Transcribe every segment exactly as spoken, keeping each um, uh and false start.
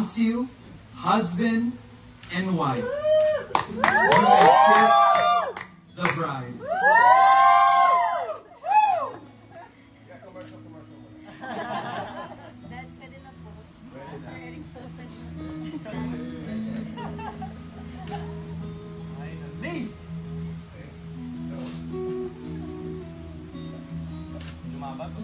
wants you, husband and wife. You may kiss the bride. Dad, pwede na po. Eric sausage. Finally! Lumaba to.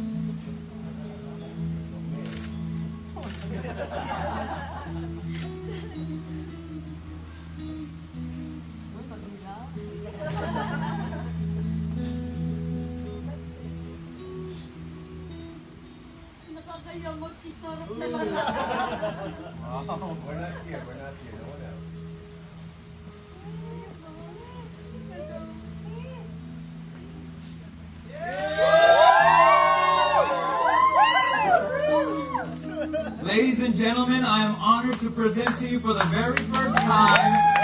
Nakakaya mag-isarap naman. Wow, we're not here, we're not here. No one else. Ladies and gentlemen, I am honored to present to you for the very first time